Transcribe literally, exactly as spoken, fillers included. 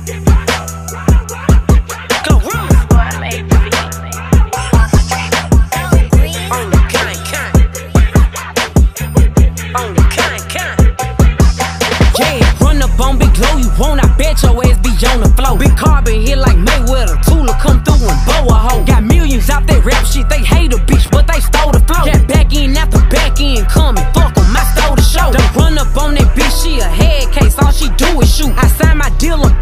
Big carbon hit like Mayweather, Tula come through and blow a hoe. Got millions out that rap shit, they hate a bitch, but they stole the flow. Got back in after back in coming, fuck em, I stole the show. Don't run up on that bitch, she a head case, all she do is shoot. I signed my deal up